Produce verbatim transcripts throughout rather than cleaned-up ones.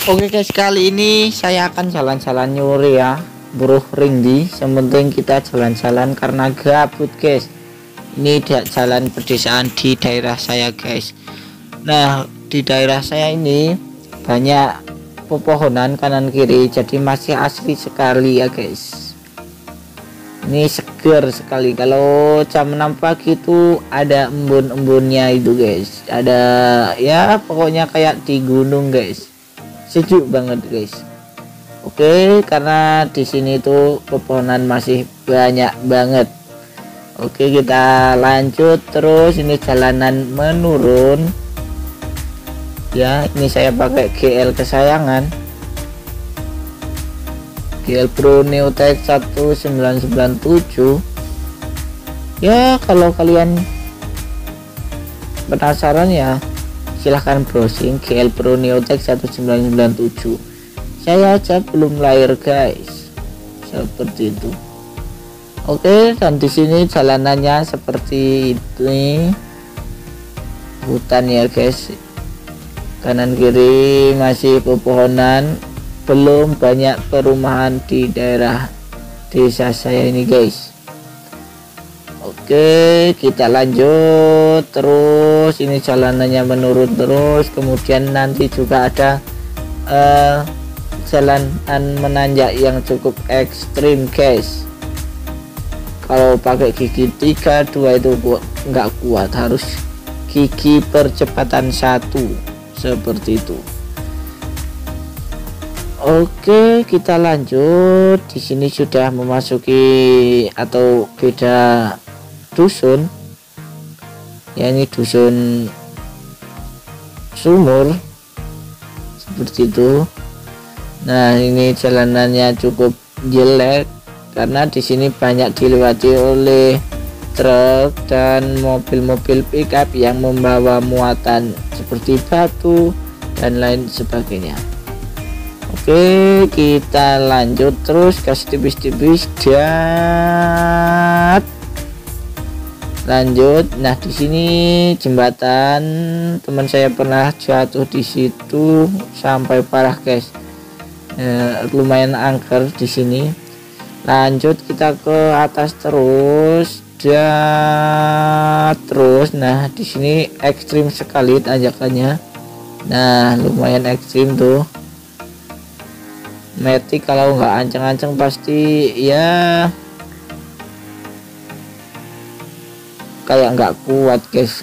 Oke guys, kali ini saya akan jalan-jalan nyuri ya, buruh ringdi. Sementing kita jalan-jalan karena gabut guys. Ini dia jalan pedesaan di daerah saya guys. Nah, di daerah saya ini banyak pepohonan kanan kiri, jadi masih asli sekali ya guys. Ini seger sekali. Kalau jam enam pagi itu ada embun-embunnya itu guys. Ada ya pokoknya kayak di gunung guys. Sejuk banget guys. Oke, karena di sini tuh pepohonan masih banyak banget. Oke, kita lanjut terus. Ini jalanan menurun ya. Ini saya pakai G L kesayangan, G L Pro Neotech satu sembilan sembilan tujuh ya. Kalau kalian penasaran ya, silahkan browsing G L Pro Neotech satu sembilan sembilan tujuh. Saya aja belum lahir guys, seperti itu. Oke, dan di sini jalanannya seperti ini, hutan ya guys. Kanan kiri masih pepohonan, belum banyak perumahan di daerah desa saya ini guys. Oke, kita lanjut terus. Ini jalanannya menurun terus, kemudian nanti juga ada uh, jalanan menanjak yang cukup ekstrim guys. Kalau pakai gigi tiga dua itu nggak kuat, harus gigi percepatan satu seperti itu. Oke, kita lanjut. Di sini sudah memasuki atau beda dusun ya, ini dusun sumur seperti itu. Nah, ini jalanannya cukup jelek karena di sini banyak dilewati oleh truk dan mobil-mobil pickup yang membawa muatan seperti batu dan lain sebagainya. Oke, kita lanjut terus, gas tipis-tipis dan lanjut. Nah, di sini jembatan, teman saya pernah jatuh di situ sampai parah guys. Eh, lumayan angker di sini. Lanjut kita ke atas terus dan terus. Nah, di sini ekstrim sekali tanjakannya. Nah, lumayan ekstrim tuh. Metik kalau nggak ancang-ancang pasti ya kayak nggak kuat guys.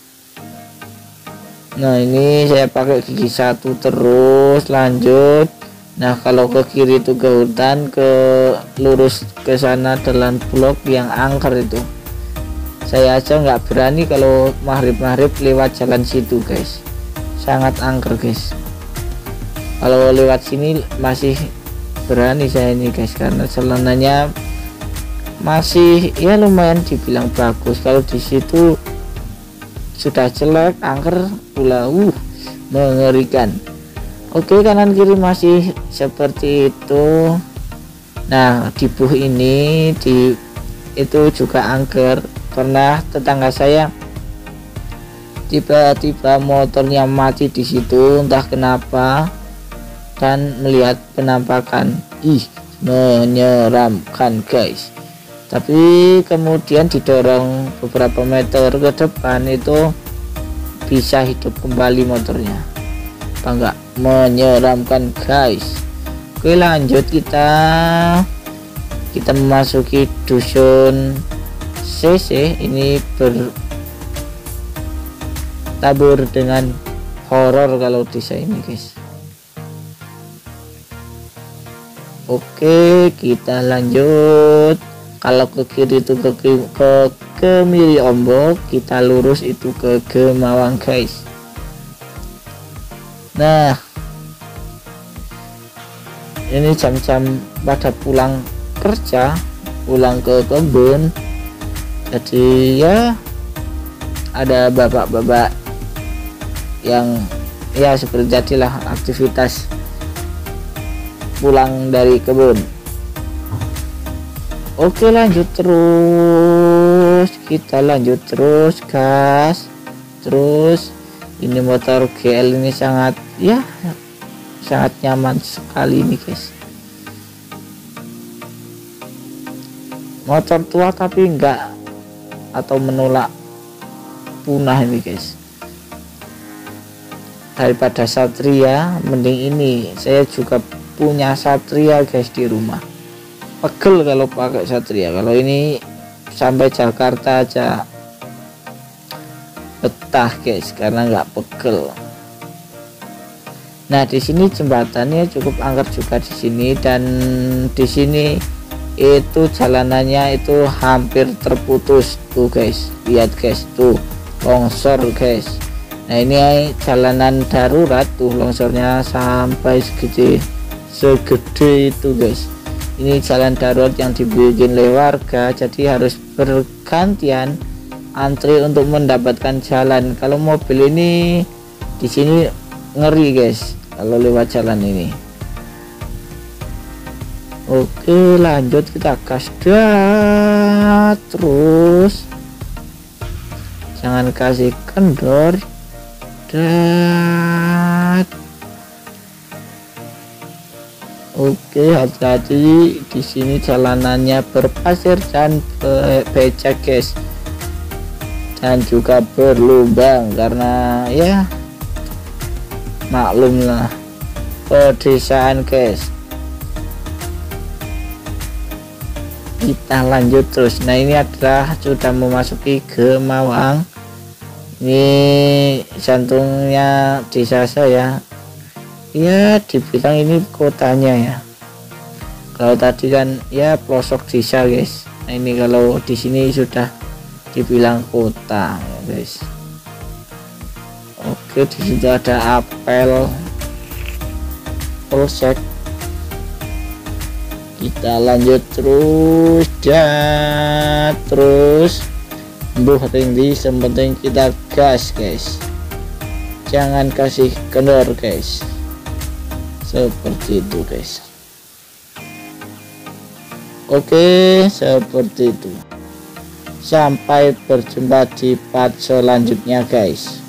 Nah, ini saya pakai gigi satu terus lanjut. Nah, kalau ke kiri itu ke hutan, ke lurus ke sana jalan blok yang angker itu. Saya aja nggak berani kalau maghrib-maghrib lewat jalan situ guys, sangat angker guys. Kalau lewat sini masih berani saya ini guys, karena jalanannya masih ya lumayan dibilang bagus. Kalau di situ sudah jelek, angker pula, uh mengerikan. Oke, kanan kiri masih seperti itu. Nah, di buh ini di itu juga angker. Pernah tetangga saya tiba-tiba motornya mati di situ, entah kenapa, dan melihat penampakan, ih menyeramkan guys. Tapi kemudian didorong beberapa meter ke depan itu bisa hidup kembali motornya. Apa enggak menyeramkan guys. Oke, lanjut kita kita memasuki dusun C C. Ini bertabur dengan horor kalau desa ini guys. Oke, kita lanjut. Kalau ke kiri itu ke ke Kemiri Ombok, kita lurus itu ke Gemawang guys. Nah, ini jam-jam pada pulang kerja, pulang ke kebun. Jadi ya ada bapak-bapak yang ya seperti jadilah aktivitas pulang dari kebun. Oke, lanjut terus, kita lanjut terus gas terus. Ini motor G L ini sangat ya sangat nyaman sekali ini guys. Motor tua tapi enggak atau menolak punah ini guys. Daripada Satria mending ini. Saya juga punya Satria guys di rumah. Pegel kalau pakai Satria. Kalau ini sampai Jakarta aja betah guys karena nggak pegel. Nah di sini jembatannya cukup angker juga di sini, dan di sini itu jalanannya itu hampir terputus tuh guys. Lihat guys tuh longsor guys. Nah ini jalanan darurat tuh, longsornya sampai segede segede itu guys. Ini jalan darurat yang dibikin oleh warga, jadi harus bergantian antri untuk mendapatkan jalan. Kalau mobil ini di sini ngeri guys kalau lewat jalan ini. Oke lanjut, kita gas dah terus, jangan kasih kendor dat. Oke hati-hati di sini jalanannya berpasir dan be becek guys, dan juga berlubang karena ya maklum lah pedesaan guys. Kita lanjut terus. Nah ini adalah sudah memasuki Gemawang, ini jantungnya desa saya ya, dibilang ini kotanya ya. Kalau tadi kan ya pelosok desa guys. Nah ini kalau di sini sudah dibilang kota ya guys. Oke di situ ada apel polsek. Kita lanjut terus dan terus buh tinggi, sepenting kita gas guys, jangan kasih kendor guys, seperti itu guys. Oke seperti itu, sampai berjumpa di part selanjutnya guys.